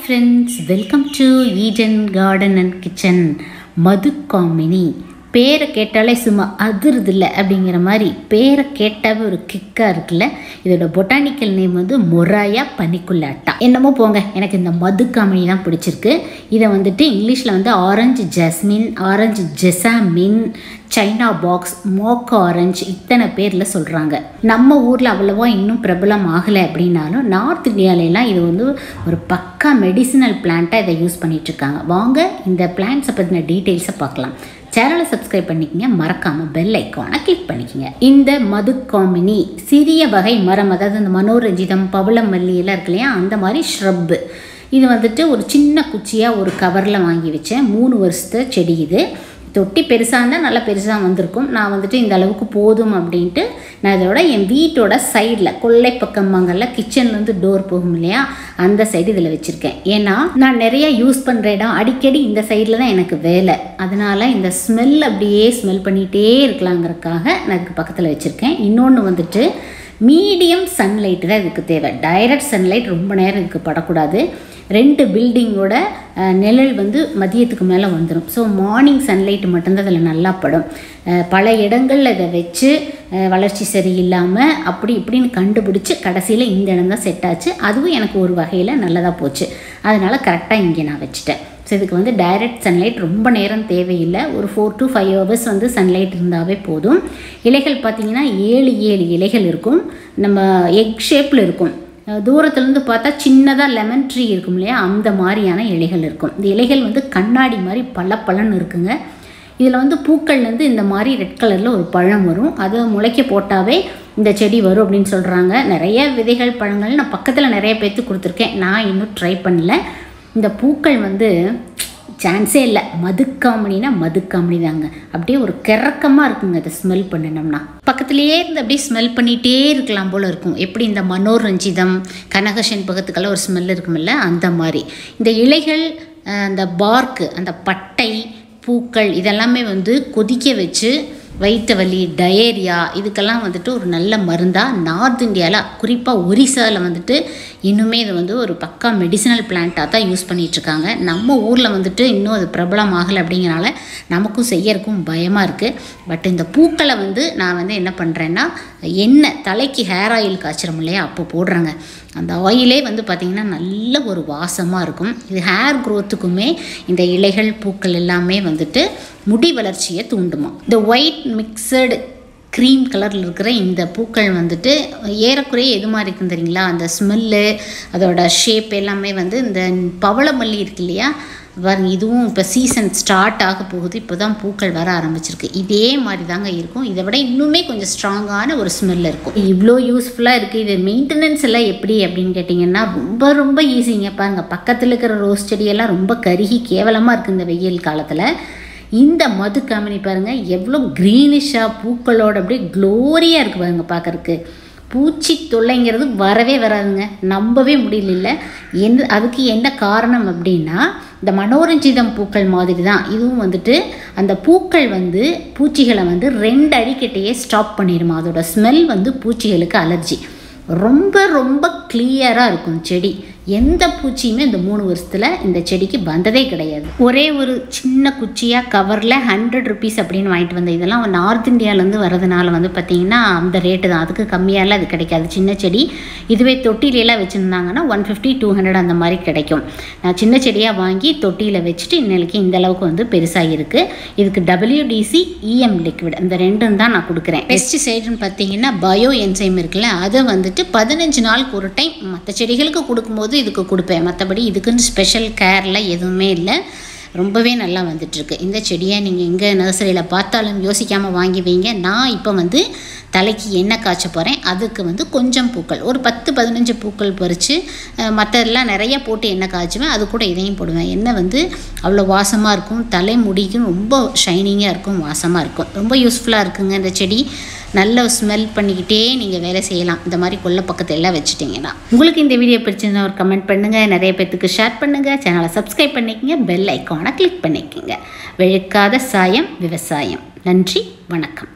friends, welcome to Eden Garden and Kitchen. Madhukaamini. பேரை கேட்டாலே சும்மா அதிருது இல்லை அப்படிங்கிற மாதிரி பேரை கேட்டாவே ஒரு கிக்காக இருக்குல்ல. இதோட பொட்டானிக்கல் நேம் வந்து மொராயா பனிக்குள்ளாட்டா. என்னமோ போங்க, எனக்கு இந்த மதுக்காமினி தான் பிடிச்சிருக்கு. இதை வந்துட்டு இங்கிலீஷில் வந்து orange jasmine, orange jessamine, China box, mock orange இத்தனை பேரில் சொல்கிறாங்க. நம்ம ஊரில் அவ்வளோவா இன்னும் பிரபலம் ஆகலை அப்படின்னாலும் நார்த் இந்தியாவிலலாம் இது வந்து ஒரு பக்கா மெடிசினல் பிளான்ட்டாக இதை யூஸ் பண்ணிகிட்ருக்காங்க. வாங்க இந்த பிளான்ட்ஸை பற்றின டீட்டெயில்ஸை பார்க்கலாம். சேனலை சப்ஸ்கிரைப் பண்ணிக்கங்க, மறக்காமல் பெல் ஐக்கானை கிளிக் பண்ணிக்கங்க. இந்த மதுக்காமினி சிறிய வகை மரம், அதாவது இந்த மனோரஞ்சிதம், பவளம் மல்லி எல்லாம் இருக்கு இல்லையா, அந்த மாதிரி ஷ்ரப்பு. இது வந்துட்டு ஒரு சின்ன குச்சியாக ஒரு கவரில் வாங்கி வச்சேன். 3 வருஷத்து செடி. இது தொட்டி பெருசாக இருந்தால் நல்லா பெருசாக வந்திருக்கும். நான் வந்துட்டு இந்த அளவுக்கு போதும் அப்படின்ட்டு நான் இதோட என் வீட்டோட சைடில் கொள்ளை பக்கம்பாங்கல்ல, கிச்சன்லேருந்து டோர் போகும் இல்லையா, அந்த சைடு இதில் வச்சுருக்கேன். ஏன்னா நான் நிறைய யூஸ் பண்ணுற இடம் அடிக்கடி இந்த சைடில் தான் எனக்கு வேலை. அதனால் இந்த ஸ்மெல் அப்படியே ஸ்மெல் பண்ணிகிட்டே இருக்கலாங்கிறதுக்காக நான் இதுக்கு பக்கத்தில் வச்சுருக்கேன். இன்னொன்று வந்துட்டு மீடியம் சன்லைட்டு தான் இதுக்கு தேவை. டைரக்ட் சன்லைட் ரொம்ப நேரம் இதுக்கு படக்கூடாது. 2 பில்டிங்கோட நிழல் வந்து மதியத்துக்கு மேலே வந்துடும். ஸோ மார்னிங் சன்லைட்டு மட்டும்தான் அதில் நல்லா படும். பல இடங்களில் இதை வச்சு வளர்ச்சி சரியில்லாமல் அப்படி இப்படின்னு கண்டுபிடிச்சி கடைசியில் இந்த இடம் தான் செட் ஆச்சு. அதுவும் எனக்கு ஒரு வகையில் நல்லதாக போச்சு. அதனால் கரெக்டாக இங்கே நான் வச்சுட்டேன். ஸோ இதுக்கு வந்து டைரக்ட் சன்லைட் ரொம்ப நேரம் தேவையில்லை. ஒரு 4 to 5 hours வந்து சன்லைட் இருந்தாவே போதும். இலைகள் பார்த்திங்கன்னா 7 இலைகள் இருக்கும். நம்ம எக் ஷேப்பில் இருக்கும். தூரத்துலேருந்து பார்த்தா சின்னதாக லெமன் ட்ரீ இருக்கும் இல்லையா, அந்த மாதிரியான இலைகள் இருக்கும். இந்த இலைகள் வந்து கண்ணாடி மாதிரி பளபளன்னு இருக்குங்க. இதில் வந்து பூக்கள்லேருந்து இந்த மாதிரி ரெட் கலரில் ஒரு பழம் வரும். அதை முளைக்க போட்டாவே இந்த செடி வரும் அப்படின்னு சொல்கிறாங்க. நிறைய விதைகள் பழங்கள் நான் பக்கத்தில் நிறைய பேர்த்து கொடுத்துருக்கேன். நான் இன்னும் ட்ரை பண்ணல. இந்த பூக்கள் வந்து சான்ஸே இல்லை. மதுக்காமினா மதுக்காமினி தாங்க. அப்படியே ஒரு கிறக்கமாக இருக்குங்க. அதை ஸ்மெல் பண்ணினோம்னா பக்கத்துலேயே இருந்து அப்படியே ஸ்மெல் பண்ணிகிட்டே இருக்கலாம் போல் இருக்கும். எப்படி இந்த மனோரஞ்சிதம், கனகசெண்பகத்துக்கெல்லாம் ஒரு ஸ்மெல் இருக்குமில்ல, அந்த மாதிரி. இந்த இலைகள், அந்த பார்க்கு, அந்த பட்டை, பூக்கள் இதெல்லாமே வந்து கொதிக்க வச்சு வயிற்று வலி, டயேரியா இதுக்கெல்லாம் வந்துட்டு ஒரு நல்ல மருந்தாக நார்த் இந்தியாவில், குறிப்பாக ஒரிசாவில் வந்துட்டு இன்னுமே இது வந்து ஒரு பக்கா மெடிசினல் பிளான்ட்டாக தான் யூஸ் பண்ணிகிட்ருக்காங்க. நம்ம ஊரில் வந்துட்டு இன்னும் அது பிரபலம் ஆகலை அப்படிங்கிறனால நமக்கும் செய்யறதுக்கும் பயமாக இருக்குது. பட் இந்த பூக்களை வந்து நான் வந்து என்ன பண்ணுறேன்னா, எண்ணெய் தலைக்கு ஹேர் ஆயில் காய்ச்சிரும் இல்லையா, அப்போ போடுறாங்க. அந்த ஆயிலே வந்து பார்த்திங்கன்னா நல்ல ஒரு வாசமாக இருக்கும். இது ஹேர் க்ரோத்துக்குமே இந்த இலைகள் பூக்கள் எல்லாமே வந்துட்டு முடி வளர்ச்சியை தூண்டுமா. இந்த ஒயிட் மிக்சடு க்ரீம் கலரில் இருக்கிற இந்த பூக்கள் வந்துட்டு ஏறக்குறைய எது மாதிரி இருக்குன்னு தெரியுங்களா, அந்த ஸ்மெல்லு, அதோட ஷேப் எல்லாமே வந்து இந்த பவளமல்லி இருக்கு இல்லையா, பாருங்க, இதுவும் இப்போ சீசன் ஸ்டார்ட் ஆக போகுது. இப்போ தான் பூக்கள் வர ஆரம்பிச்சிருக்கு. இதே மாதிரி தாங்க இருக்கும். இதை விட இன்னுமே கொஞ்சம் ஸ்ட்ராங்கான ஒரு ஸ்மெல் இருக்கும். இவ்வளோ யூஸ்ஃபுல்லாக இருக்குது. இது மெயின்டெனன்ஸ் எல்லாம் எப்படி அப்படின்னு கேட்டிங்கன்னா ரொம்ப ரொம்ப ஈஸிங்க. பாருங்கள், பக்கத்தில் இருக்கிற ரோஸ் செடியெல்லாம் ரொம்ப கருகி கேவலமாக இருக்குது இந்த வெயில் காலத்தில். இந்த மதுக்காமினி பாருங்கள் எவ்வளோ க்ரீனிஷாக பூக்களோட அப்படியே க்ளோரியாக இருக்குது பாருங்க பார்க்கறக்கு. பூச்சி தொல்லைங்கிறது வரவே வராதுங்க, நம்பவே முடியல. அதுக்கு என்ன காரணம் அப்படின்னா, இந்த மனோரஞ்சிதம் பூக்கள் மாதிரி தான் இதுவும் வந்துட்டு அந்த பூக்கள் வந்து பூச்சிகளை வந்து 2 அடிக்கிட்டேயே ஸ்டாப் பண்ணிடுமா. அதோட ஸ்மெல் வந்து பூச்சிகளுக்கு அலர்ஜி. ரொம்ப ரொம்ப கிளியராக இருக்கும் செடி. எந்த பூச்சியுமே இந்த 3 வருஷத்தில் இந்த செடிக்கு வந்ததே கிடையாது. ஒரே ஒரு சின்ன குச்சியாக கவரில் 100 rupees அப்படின்னு வாங்கிட்டு வந்தேன். இதெல்லாம் நார்த் இந்தியாவிலேருந்து வரதுனால வந்து பார்த்திங்கன்னா அந்த ரேட்டு தான். அதுக்கு கம்மியாலாம் அது கிடைக்காது. சின்ன செடி இதுவே தொட்டிலெல்லாம் வச்சுருந்தாங்கன்னா 150-200 அந்த மாதிரி கிடைக்கும். நான் சின்ன செடியாக வாங்கி தொட்டியில் வச்சுட்டு இன்னைக்கு இந்த அளவுக்கு வந்து பெருசாக இருக்குது. இதுக்கு WDC EM லிக்விட் இந்த 2ம் தான் நான் கொடுக்குறேன். பெஸ்டிசைடுன்னு பார்த்தீங்கன்னா பயோ என்சைம் இருக்குல்ல, அதை வந்துட்டு 15 நாளுக்கு ஒரு டைம் மற்ற செடிகளுக்கு கொடுக்கும்போது இதுக்கு கொடுப்பேன். மற்றபடி இதுக்குன்னு ஸ்பெஷல் கேர்லாம் எதுவுமே இல்லை. ரொம்பவே நல்லா வந்துட்டுருக்கு. இந்த செடியை நீங்கள் எங்கே நர்சரியில் பார்த்தாலும் யோசிக்காமல் வாங்கி வைங்க. நான் இப்போ வந்து தலைக்கு எண்ணெய் காய்ச்ச போகிறேன். அதுக்கு வந்து கொஞ்சம் பூக்கள், ஒரு 10-15 பூக்கள் பறித்து மற்றதெல்லாம் நிறைய போட்டு எண்ணெய் காய்ச்சுவேன். அது கூட இதையும் போடுவேன். எண்ணெய் வந்து அவ்வளோ வாசமாக இருக்கும். தலை முடிக்கும் ரொம்ப ஷைனிங்காக இருக்கும், வாசமாக இருக்கும். ரொம்ப யூஸ்ஃபுல்லாக இருக்குங்க இந்த செடி. நல்ல ஸ்மெல் பண்ணிக்கிட்டே நீங்கள் வேலை செய்யலாம். இந்த மாதிரி கொல்லை பக்கத்தில் எல்லாம் வச்சுட்டிங்கன்னா. உங்களுக்கு இந்த வீடியோ பிடிச்சிருந்தா ஒரு கமெண்ட் பண்ணுங்கள், நிறைய பேர்த்துக்கு ஷேர் பண்ணுங்கள், சேனலை சப்ஸ்கிரைப் பண்ணிக்கங்க, பெல் ஐக்கானை கிளிக் பண்ணிக்கோங்க. வெளுக்காத சாயம் விவசாயம். நன்றி, வணக்கம்.